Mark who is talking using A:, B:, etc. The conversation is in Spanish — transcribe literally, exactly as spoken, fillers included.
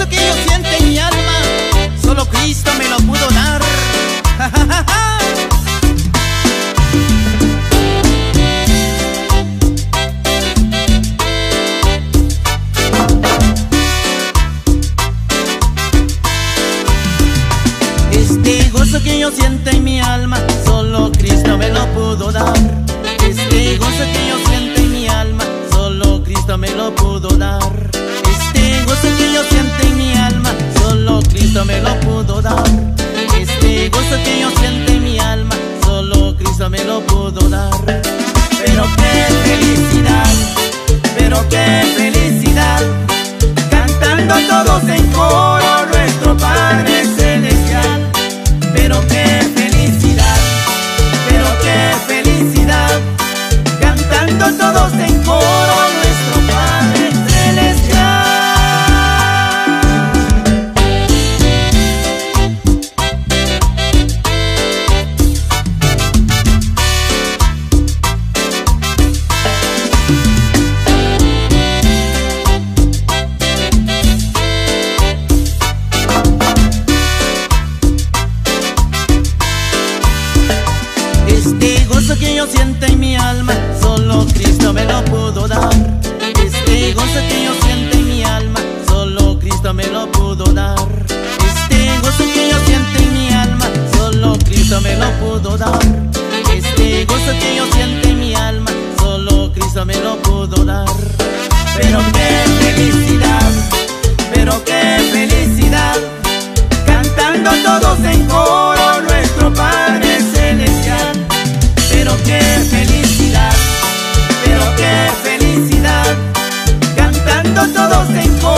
A: gozo que yo siento en mi alma, solo Cristo me lo pudo dar. Este gozo que yo siento en mi alma, solo Cristo me lo pudo dar. Este gozo que yo siento en mi alma, solo Cristo me lo pudo dar. Este gozo que yo siento en mi alma, solo Cristo me lo pudo dar. Este gozo que yo siento en mi alma, solo Cristo me lo pudo dar. Pero qué felicidad, pero qué felicidad, cantando todos en coro nuestro Padre Celestial. Pero qué felicidad, pero qué felicidad, cantando todos en coro nuestro Padre Celestial. Este gozo que yo siento en mi alma, solo Cristo me lo pudo dar. Este gozo que yo siento en mi alma, solo Cristo me lo pudo dar. Este gozo que yo siento en mi alma, solo Cristo me lo pudo dar. Este gozo que yo siento en mi alma, solo Cristo me lo pudo dar. Pero qué felicidad, pero qué felicidad, cantando todos en coro nuestro Padre Celestial. Pero qué felicidad, pero qué felicidad, cantando todos en coro.